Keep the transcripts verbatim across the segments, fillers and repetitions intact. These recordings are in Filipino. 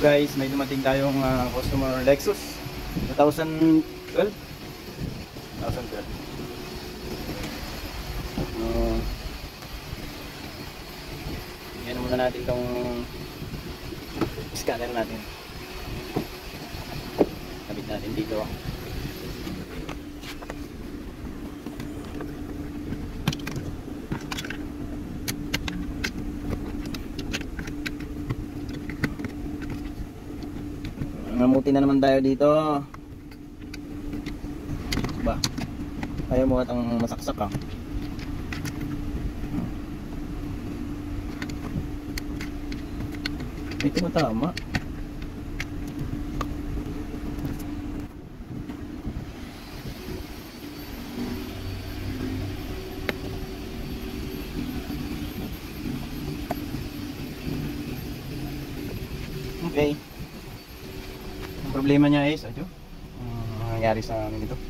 guys, may dumating tayong uh, customer Lexus twenty twelve. Uh, yan muna natin itong scanner natin. Kabit natin dito. Mamuti na naman tayo dito. Ba? Ayaw mo atang masaksak ka. Ito matama. Okay. Ang problema niya is, adyo, ang nangyari sa amin ito.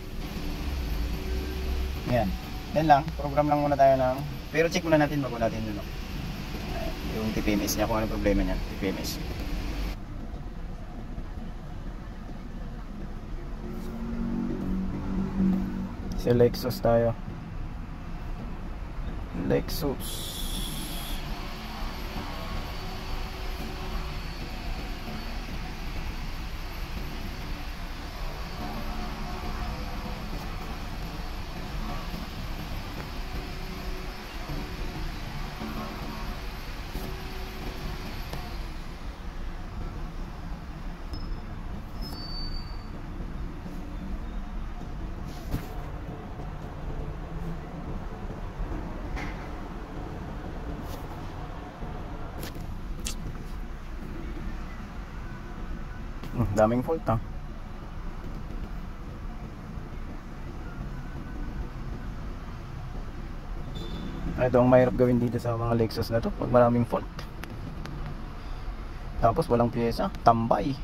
Ayan. Yan lang. Program lang muna tayo ng, pero check muna natin bago natin yun. No? Yung T P M S niya, kung ano problema niya, T P M S. Sa Lexus tayo. Lexus. Hmm, daming fault ah. Ito ang mahirap gawin dito sa mga Lexus na to pag maraming fault. Tapos walang pyesa, tambay.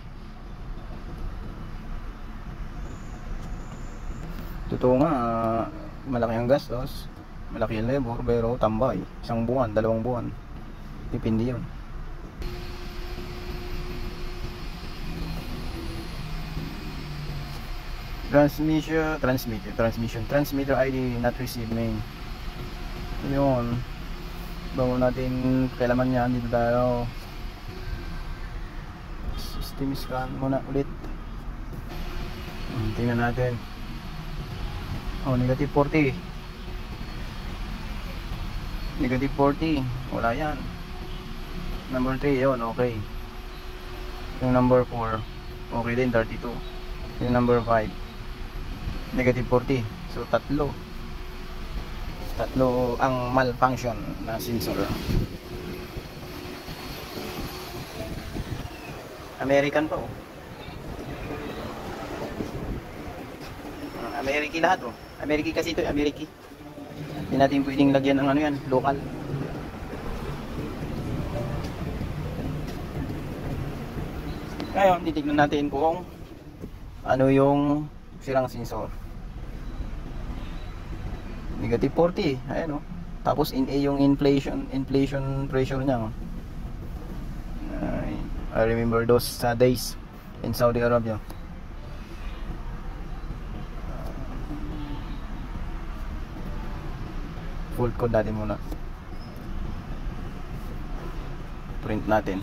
Totoo nga, uh, malaki ang gastos, malaki ang labor, pero tambay. Isang buwan, dalawang buwan. Depende yun. Transmission, transmitter, transmission, transmitter I D not received main. Yun. Bago natin kailaman yan, dito tayo. System scan muna ulit. Hmm, tingnan natin. Oh, negative forty. Negative forty. Wala yan. Number three, yun, okay. Yung number four, okay din, thirty-two. Yung number five, negative forty. So tatlo tatlo ang malfunction na sensor. American pa oh. American lahat oh. American kasi ito, American. Hindi natin pwedeng lagyan ng ano yan, local. Ngayon, titignan natin kung ano yung sirang sensor. Negative forty, ayan o. Tapos in A yung inflation inflation pressure niya. I, I remember those uh, days in Saudi Arabia. Full code natin muna. Print natin.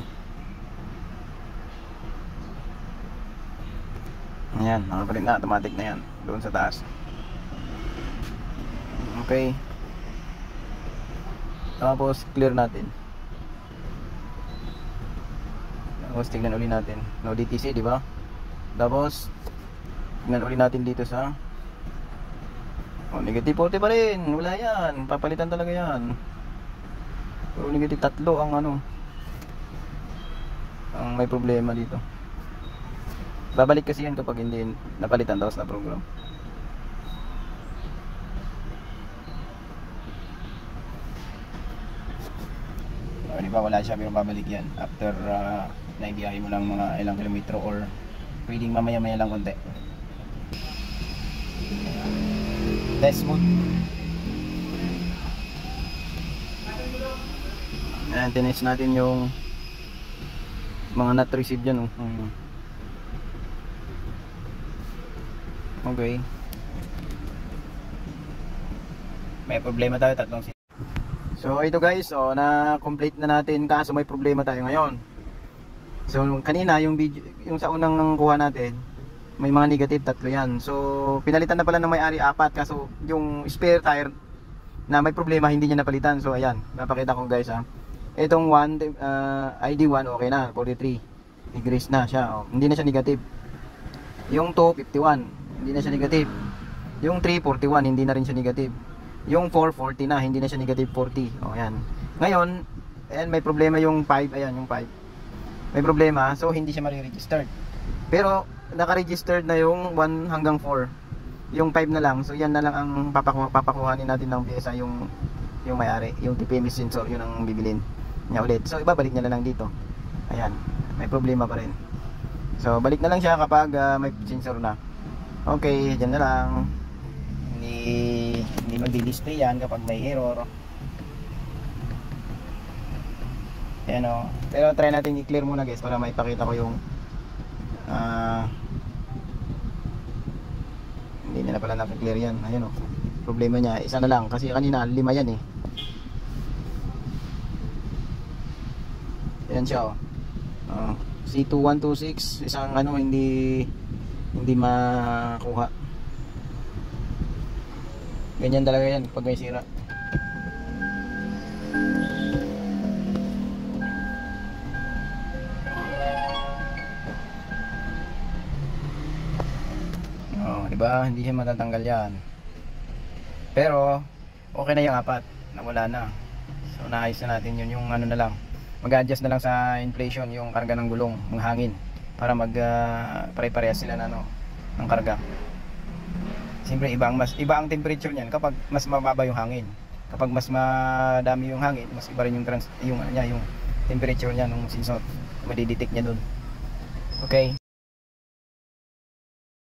Ayan, nakaprint na, automatic na yan doon sa taas. Okay. Tapos clear natin. Tapos tignan uli natin. No D T C, di ba? Tapos tignan uli natin dito sa oh, negative forty pa rin. Wala yan. Papalitan talaga yan. Pero negative tatlo ang ano, ang may problema dito. Babalik kasi yan kapag hindi napalitan tapos na program. O, di ba wala siya pero babalik yan after uh, naibiyahe mo lang mga ilang kilometro or pwedeng mamaya maya lang konti. Test mode. Ayan, tinis natin yung mga not receive yan, oh. Hmm. Okay. May problema tayo, tatlong sensor. So ito guys, so na-complete na natin, kaso may problema tayo ngayon. So kanina yung video, yung sa unang kuha natin, may mga negative, tatlo yan. So pinalitan na pala ng may-ari apat, kaso yung spare tire na may problema hindi niya napalitan. So ayan, napakita ko guys ha. Itong one, uh, I D one okay na, forty-three degrees na siya, oh. Hindi na siya negative. Yung two, fifty-one, hindi na siya negative. Yung three, forty-one, hindi na rin siya negative. Yung four, forty na, hindi na siya negative forty. O ayan. Ngayon, ayan, may problema yung five, ayan yung five. May problema, so hindi siya ma-registered. Pero naka-registered na yung one hanggang four. Yung five na lang. So yan na lang ang papakuha, papakuhanin natin ng pyesa, yung yung may-ari, yung T P M S sensor, yun ang bibilin niya ulit. So ibabalik niya na lang dito. Ayan, may problema pa rin. So balik na lang siya kapag uh, may sensor na. Okay, dyan na lang. Hindi hindi magdi-display yan kapag may error. Ayan o. Pero try natin i-clear muna guys para maipakita ko yung uh, hindi na pala na-clear yan. Ayan o. Problema niya, isa na lang kasi kanina lima yan eh. Ayan siya o. Uh, C two one two six, isang ano hindi hindi makuha. Ganyan talaga yan pag may sira. Oh, di ba? Hindi siya matatanggal yan. Pero okay na yung apat, nawala na. So naayos na natin yun, yung ano na lang. Mag-adjust na lang sa inflation yung karga ng gulong, ng hangin para mag uh, pare-parehas sila na ano, ng karga. Siyempre iba ang mas iba ang temperature niyan kapag mas mababa yung hangin. Kapag mas madami yung hangin, mas iba rin yung trans yung ano niya, yung temperature niya ng sensor. Madidetect niya doon. Okay.